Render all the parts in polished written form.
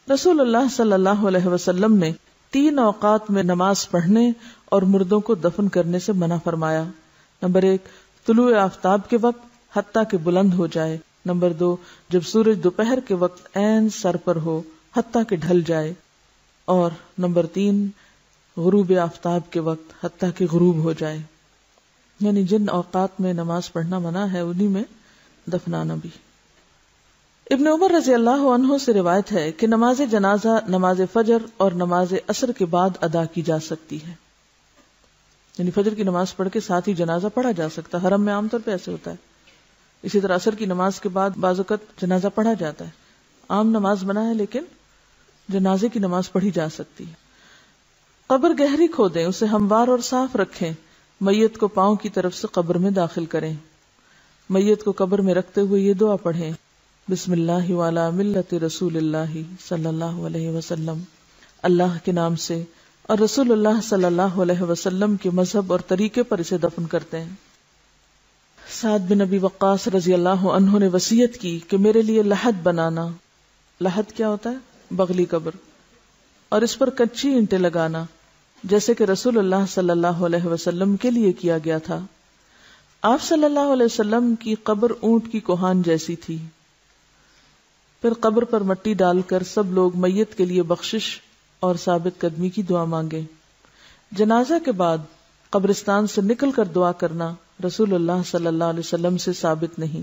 رسول اللہ صلی اللہ علیہ وسلم نے 3 اوقات میں نماز پڑھنے اور مردوں کو دفن کرنے سے منع فرمایا. نمبر 1 طلوع آفتاب کے وقت حتیٰ کہ بلند ہو جائے. نمبر 2 جب سورج دوپہر کے وقت عین سر پر ہو حتیٰ کہ ڈھل جائے. اور نمبر 3 غروب آفتاب کے وقت حتیٰ کہ غروب ہو جائے. یعنی جن اوقات میں نماز پڑھنا منع ہے انہی میں دفنانا بھی. ابن عمر رضی اللہ عنہ سے روایت ہے کہ نماز جنازہ نماز فجر اور نماز عصر کے بعد ادا کی جا سکتی ہے. یعنی فجر کی نماز پڑھ کے ساتھ ہی جنازہ پڑھا جا سکتا ہے. حرم میں عام طور پہ ایسے ہوتا ہے. اسی طرح عصر کی نماز کے بعد بعض اوقات جنازہ پڑھا جاتا ہے. عام نماز منع ہے لیکن جنازے کی نماز پڑھی جا سکتی ہے. قبر گہری کھودیں, اسے ہموار اور صاف رکھیں. میت کو پاؤں کی طرف سے قبر میں داخل کریں. میت کو قبر میں رکھتے ہوئے یہ دعا پڑھیں, بسم اللہ وعلی ملت رسول اللہ صلی اللہ علیہ وسلم. اللہ کے نام سے اور رسول اللہ صلی اللہ علیہ وسلم کے مذہب اور طریقے پر اسے دفن کرتے ہیں. سعد بن ابی وقاص رضی اللہ عنہ نے وصیت کی کہ میرے لیے لحد بنانا. لحد کیا ہوتا ہے؟ بغلی قبر. اور اس پر کچی اینٹیں لگانا, جیسے کہ رسول اللہ صلی اللہ علیہ وسلم کے لیے کیا گیا تھا. آپ صلی اللہ علیہ وسلم کی قبر اونٹ کی کوہان جیسی تھی. پھر قبر پر مٹی ڈال کر سب لوگ میت کے لیے بخشش اور ثابت قدمی کی دعا مانگیں. جنازہ کے بعد قبرستان سے نکل کر دعا کرنا رسول اللہ صلی اللہ علیہ وسلم سے ثابت نہیں.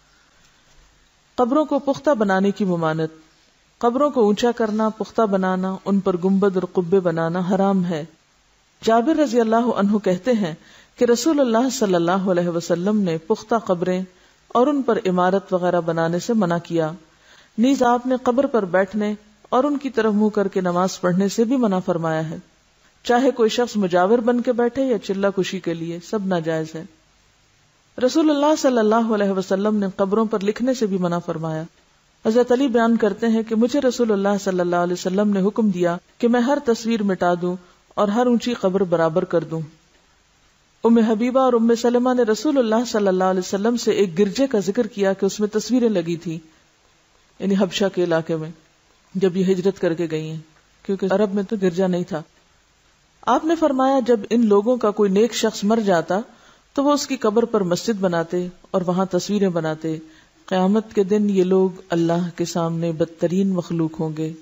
قبروں کو پختہ بنانے کی ممانعت. قبروں کو اونچا کرنا, پختہ بنانا, ان پر گنبد اور قبے بنانا حرام ہے. جابر رضی اللہ عنہ کہتے ہیں کہ رسول اللہ صلی اللہ علیہ وسلم نے پختہ قبریں اور ان پر عمارت وغیرہ بنانے سے منع کیا. نیز آپ نے قبر پر بیٹھنے اور ان کی طرف منہ کر کے نماز پڑھنے سے بھی منع فرمایا ہے. چاہے کوئی شخص مجاور بن کے بیٹھے یا چلہ کشی کے لیے, سب ناجائز ہے. رسول اللہ صلی اللہ علیہ وسلم نے قبروں پر لکھنے سے بھی منع فرمایا. حضرت علی بیان کرتے ہیں کہ مجھے رسول اللہ صلی اللہ علیہ وسلم نے حکم دیا کہ میں ہر تصویر مٹا دوں اور ہر اونچی قبر برابر کر دوں. ام حبیبہ اور ام سلمہ نے رسول اللہ صلی اللہ علیہ وسلم سے ایک گرجے کا ذکر کیا کہ اس میں تصویریں لگی تھی, یعنی حبشہ کے علاقے میں جب یہ ہجرت کر کے گئی ہیں, کیونکہ عرب میں تو گرجا نہیں تھا. آپ نے فرمایا جب ان لوگوں کا کوئی نیک شخص مر جاتا تو وہ اس کی قبر پر مسجد بناتے اور وہاں تصویریں بناتے. قیامت کے دن یہ لوگ اللہ کے سامنے بدترین مخلوق ہوں گے.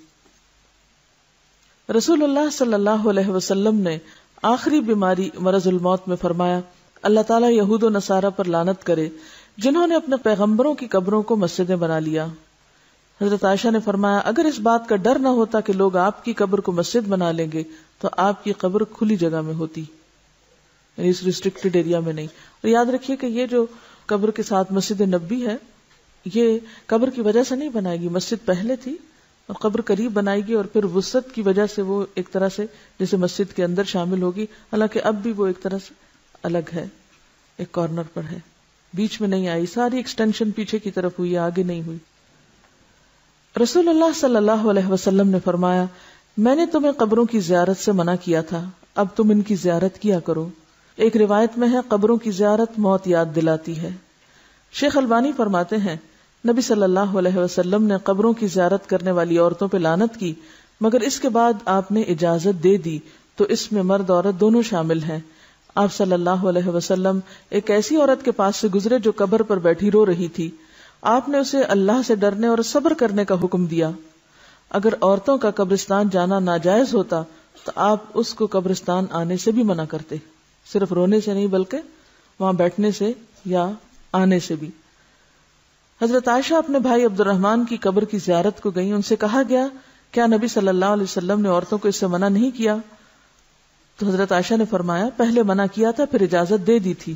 رسول اللہ صلی اللہ علیہ وسلم نے آخری بیماری مرض الموت میں فرمایا, اللہ تعالیٰ یہود و نصارہ پر لعنت کرے جنہوں نے اپنے پیغمبروں کی قبروں کو مسجدیں بنا لیا. حضرت عائشہ نے فرمایا اگر اس بات کا ڈر نہ ہوتا کہ لوگ آپ کی قبر کو مسجد بنا لیں گے تو آپ کی قبر کھلی جگہ میں ہوتی, یعنی اس ریسٹرکٹڈ ایریا میں نہیں. اور یاد رکھیے کہ یہ جو قبر کے ساتھ مسجد نبوی ہے یہ قبر کی وجہ سے نہیں بنائے گی, مسجد پہلے تھی اور قبر قریب بنائے گی اور پھر وسعت کی وجہ سے وہ ایک طرح سے جیسے مسجد کے اندر شامل ہوگی, حالانکہ اب بھی وہ ایک طرح سے الگ ہے, ایک کارنر پر ہے, بیچ میں نہیں آئی. ساری ایکسٹینشن پیچھے کی طرف ہوئی, آگے نہیں ہوئی. رسول اللہ صلی اللہ علیہ وسلم نے فرمایا میں نے تمہیں قبروں کی زیارت سے منع کیا تھا, اب تم ان کی زیارت کیا کرو. ایک روایت میں ہے قبروں کی زیارت موت یاد دلاتی ہے. شیخ البانی فرماتے ہیں نبی صلی اللہ علیہ وسلم نے قبروں کی زیارت کرنے والی عورتوں پہ لعنت کی, مگر اس کے بعد آپ نے اجازت دے دی تو اس میں مرد عورت دونوں شامل ہیں. آپ صلی اللہ علیہ وسلم ایک ایسی عورت کے پاس سے گزرے جو قبر پر بیٹھی رو رہی تھی. آپ نے اسے اللہ سے ڈرنے اور صبر کرنے کا حکم دیا. اگر عورتوں کا قبرستان جانا ناجائز ہوتا تو آپ اس کو قبرستان آنے سے بھی منع کرتے, صرف رونے سے نہیں بلکہ وہاں بیٹھنے سے یا آنے سے بھی. حضرت عائشہ اپنے بھائی عبد الرحمن کی قبر کی زیارت کو گئیں. ان سے کہا گیا کیا نبی صلی اللہ علیہ وسلم نے عورتوں کو اس سے منع نہیں کیا؟ تو حضرت عائشہ نے فرمایا پہلے منع کیا تھا پھر اجازت دے دی تھی.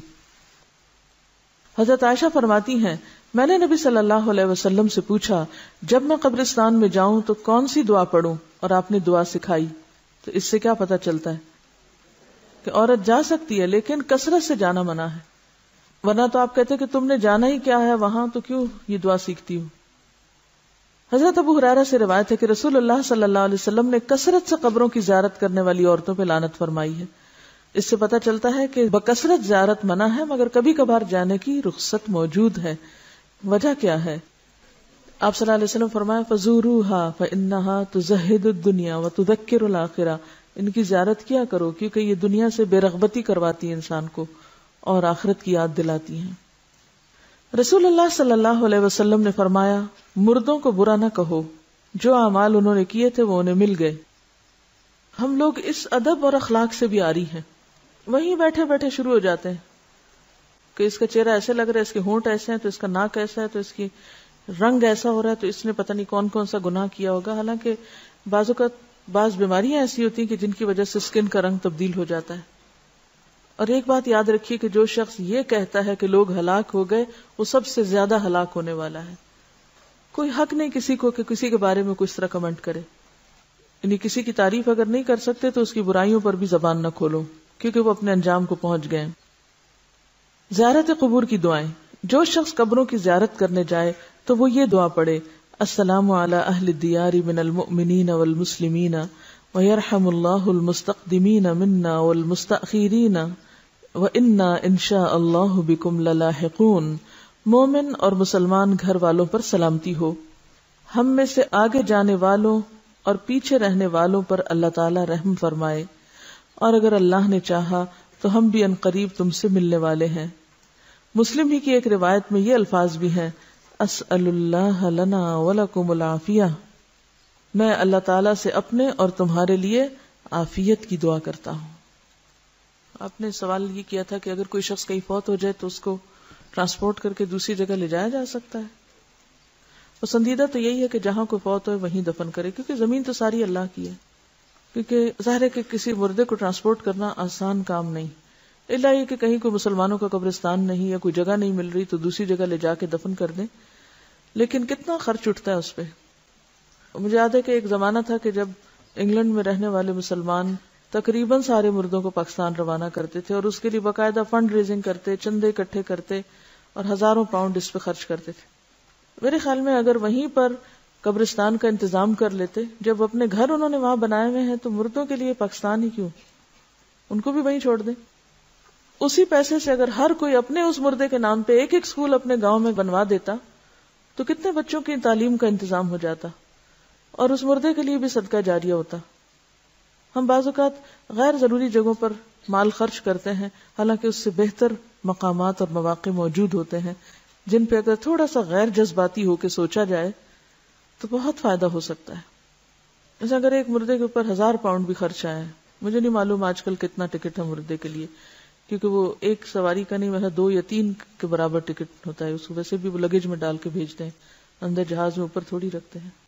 حضرت عائشہ فرماتی ہیں میں نے نبی صلی اللہ علیہ وسلم سے پوچھا جب میں قبرستان میں جاؤں تو کون سی دعا پڑھوں, اور آپ نے دعا سکھائی. تو اس سے کیا پتہ چلتا ہے کہ عورت جا سکتی ہے لیکن کثرت سے جانا منع ہے, ورنہ تو آپ کہتے کہ تم نے جانا ہی کیا ہے وہاں تو کیوں یہ دعا سیکھتی ہوں. حضرت ابو ہریرہ سے روایت ہے کہ رسول اللہ صلی اللہ علیہ وسلم نے کثرت سے قبروں کی زیارت کرنے والی عورتوں پہ لعنت فرمائی ہے. اس سے پتہ چلتا ہے کہ بکثرت زیارت منع ہے مگر کبھی کبھار جانے کی رخصت موجود ہے. وجہ کیا ہے؟ آپ صلی اللہ علیہ وسلم فرمایا فزوروها فانها تزهد الدنيا وتذكر الاخرہ، ان کی زیارت کیا کرو کیونکہ یہ دنیا سے بے رغبتی کرواتی ہے انسان کو اور آخرت کی یاد دلاتی ہیں۔ رسول اللہ صلی اللہ علیہ وسلم نے فرمایا مردوں کو برا نہ کہو، جو اعمال انہوں نے کیے تھے وہ انہیں مل گئے۔ ہم لوگ اس ادب اور اخلاق سے بھی عاری ہیں، وہیں بیٹھے بیٹھے شروع ہو جاتے ہیں کہ اس کا چہرہ ایسے لگ رہا ہے، اس کے ہونٹ ایسے ہیں تو اس کا ناک ایسا ہے تو اس کی رنگ ایسا ہو رہا ہے تو اس نے پتہ نہیں کون کون سا گناہ کیا ہوگا، حالانکہ بعض اوقات بعض بیماریاں ایسی ہوتی ہیں کہ جن کی وجہ سے سکن کا رنگ تبدیل ہو جاتا ہے۔ اور ایک بات یاد رکھیے کہ جو شخص یہ کہتا ہے کہ لوگ ہلاک ہو گئے وہ سب سے زیادہ ہلاک ہونے والا ہے۔ کوئی حق نہیں کسی کو کہ کسی کے بارے میں کچھ طرح کمنٹ کرے، یعنی کسی کی تعریف اگر نہیں کر سکتے تو اس کی برائیوں پر بھی زبان نہ کھولو کیونکہ وہ اپنے انجام کو پہنچ گئے۔ زیارت قبور کی دعائیں، جو شخص قبروں کی زیارت کرنے جائے تو وہ یہ دعا پڑھے السلام علی اہل الدیار من المؤمنین والمسلمین ویرحم اللہ المستقدمین منا والمستأخرین وإنا انشاء اللہ بکم للاحقون۔ مومن اور مسلمان گھر والوں پر سلامتی ہو، ہم میں سے آگے جانے والوں اور پیچھے رہنے والوں پر اللہ تعالی رحم فرمائے، اور اگر اللہ نے چاہا تو ہم بھی عنقریب تم سے ملنے والے ہیں۔ مسلم ہی کی ایک روایت میں یہ الفاظ بھی ہیں اسأل اللہ لنا ولکم العافیہ، میں اللہ تعالیٰ سے اپنے اور تمہارے لیے عافیت کی دعا کرتا ہوں۔ آپ نے سوال یہ کیا تھا کہ اگر کوئی شخص کہیں فوت ہو جائے تو اس کو ٹرانسپورٹ کر کے دوسری جگہ لے جایا جا سکتا ہے؟ پسندیدہ تو یہی ہے کہ جہاں کوئی فوت ہو وہیں دفن کرے، کیونکہ زمین تو ساری اللہ کی ہے۔ کیونکہ ظاہر ہے کہ کسی مردے کو ٹرانسپورٹ کرنا آسان کام نہیں، الا یہ کہ کہیں کوئی مسلمانوں کا قبرستان نہیں یا کوئی جگہ نہیں مل رہی تو دوسری جگہ لے جا کے دفن کر دیں، لیکن کتنا خرچ اٹھتا ہے اس پہ۔ مجھے یاد ہے کہ ایک زمانہ تھا کہ جب انگلینڈ میں رہنے والے مسلمان تقریباً سارے مردوں کو پاکستان روانہ کرتے تھے اور اس کے لیے باقاعدہ فنڈ ریزنگ کرتے، چندے اکٹھے کرتے اور ہزاروں پاؤنڈ اس پہ خرچ کرتے تھے۔ میرے خیال میں اگر وہیں پر قبرستان کا انتظام کر لیتے، جب اپنے گھر انہوں نے وہاں بنائے ہوئے ہیں تو مردوں کے لیے پاکستان ہی کیوں، ان کو بھی وہیں چھوڑ دیں۔ اسی پیسے سے اگر ہر کوئی اپنے اس مردے کے نام پہ ایک ایک اسکول اپنے گاؤں میں بنوا دیتا تو کتنے بچوں کی تعلیم کا انتظام ہو جاتا اور اس مردے کے لیے بھی صدقہ جاریہ ہوتا۔ ہم بعض اوقات غیر ضروری جگہوں پر مال خرچ کرتے ہیں، حالانکہ اس سے بہتر مقامات اور مواقع موجود ہوتے ہیں جن پہ اگر تھوڑا سا غیر جذباتی ہو کے سوچا جائے تو بہت فائدہ ہو سکتا ہے۔ جیسے اگر ایک مردے کے اوپر 1000 پاؤنڈ بھی خرچ آئے، مجھے نہیں معلوم آج کل کتنا ٹکٹ ہے مردے کے لیے، کیونکہ وہ ایک سواری کا نہیں، ویسے 2 یا 3 کے برابر ٹکٹ ہوتا ہے، اس کو ویسے بھی وہ لگیج میں ڈال کے بھیجتے ہیں، اندر جہاز میں اوپر تھوڑی رکھتے ہیں۔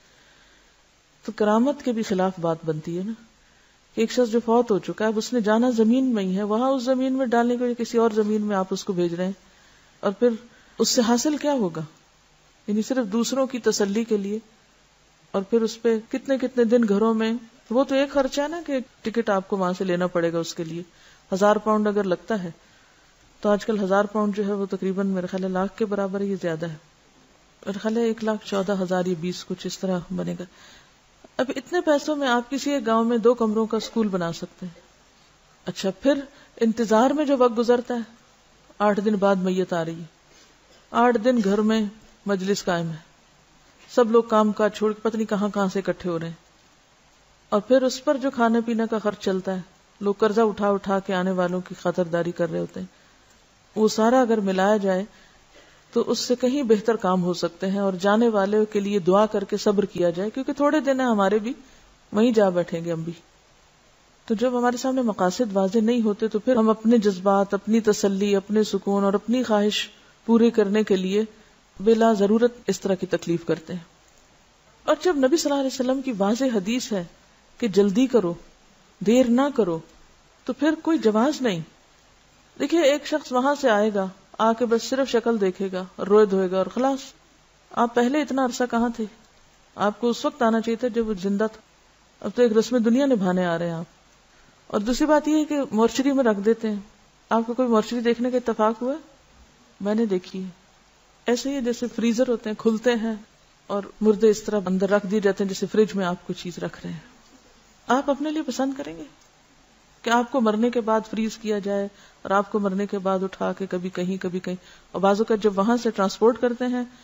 تو کرامت کے بھی خلاف بات بنتی ہے نا، کہ ایک شخص جو فوت ہو چکا ہے، اب اس نے جانا زمین میں ہی ہے، وہاں اس زمین میں ڈالنے کے لیے کسی اور زمین میں آپ اس کو بھیج رہے ہیں، اور پھر اس سے حاصل کیا ہوگا؟ یعنی صرف دوسروں کی تسلی کے لیے، اور پھر اس پہ کتنے کتنے دن گھروں میں، وہ تو ایک خرچہ ہے نا کہ ٹکٹ آپ کو وہاں سے لینا پڑے گا، اس کے لیے 1000 پاؤنڈ اگر لگتا ہے تو آج کل 1000 پاؤنڈ جو ہے وہ تقریباً میرے خیال ہے لاکھ کے برابر ہے، یہ زیادہ ہے، میرے خیال ہے 1,14,000 یا 20 کچھ اس طرح بنے گا۔ اب اتنے پیسوں میں آپ کسی ایک گاؤں میں 2 کمروں کا اسکول بنا سکتے ہیں۔ اچھا، پھر انتظار میں جو وقت گزرتا ہے، 8 دن بعد میت آ رہی ہے، 8 دن گھر میں مجلس قائم ہے، سب لوگ کام کاج چھوڑ کے پتہ نہیں کہاں سے اکٹھے ہو رہے ہیں، اور پھر اس پر جو کھانے پینے کا خرچ چلتا ہے، لوگ قرضہ اٹھا کے آنے والوں کی خاطرداری کر رہے ہوتے ہیں، وہ سارا اگر ملایا جائے تو اس سے کہیں بہتر کام ہو سکتے ہیں، اور جانے والے کے لیے دعا کر کے صبر کیا جائے، کیونکہ تھوڑے دن ہیں ہمارے بھی، وہیں جا بیٹھیں گے ہم بھی۔ تو جب ہمارے سامنے مقاصد واضح نہیں ہوتے تو پھر ہم اپنے جذبات، اپنی تسلی، اپنے سکون اور اپنی خواہش پوری کرنے کے لیے بلا ضرورت اس طرح کی تکلیف کرتے ہیں۔ اور جب نبی صلی اللہ علیہ وسلم کی واضح حدیث ہے کہ جلدی کرو، دیر نہ کرو، تو پھر کوئی جواز نہیں۔ دیکھیے، ایک شخص وہاں سے آئے گا، آ کے بس صرف شکل دیکھے گا اور روئے دھوئے گا اور خلاص۔ آپ پہلے اتنا عرصہ کہاں تھے؟ آپ کو اس وقت آنا چاہیے تھا جب وہ زندہ تھا، اب تو ایک رسم دنیا نبھانے آ رہے ہیں آپ۔ اور دوسری بات یہ ہے کہ مورچری میں رکھ دیتے ہیں۔ آپ کو کوئی مورچری دیکھنے کا اتفاق ہوا؟ میں نے دیکھی ہے، ایسے ہی جیسے فریزر ہوتے ہیں، کھلتے ہیں اور مردے اس طرح اندر رکھ دیے جاتے ہیں جیسے فریج میں آپ کو چیز رکھ رہے ہیں۔ آپ اپنے لیے پسند کریں گے کہ آپ کو مرنے کے بعد فریز کیا جائے اور آپ کو مرنے کے بعد اٹھا کے کبھی کہیں اور بعض اوقات جب وہاں سے ٹرانسپورٹ کرتے ہیں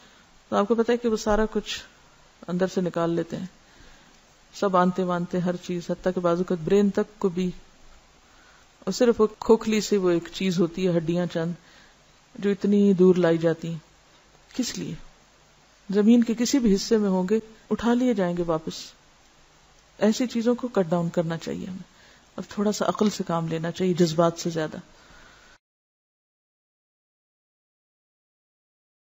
تو آپ کو پتا ہے کہ وہ سارا کچھ اندر سے نکال لیتے ہیں، سب آنتے وانتے ہر چیز، حتیٰ کہ بازو کا برین تک کو بھی، اور صرف وہ کھوکھلی سے وہ ایک چیز ہوتی ہے، ہڈیاں چند جو اتنی دور لائی جاتی ہیں. کس لیے؟ زمین کے کسی بھی حصے میں ہوں گے اٹھا لیے جائیں گے واپس. ایسی چیزوں کو کٹ ڈاؤن کرنا چاہیے ہمیں، اور تھوڑا سا عقل سے کام لینا چاہیے جذبات سے زیادہ.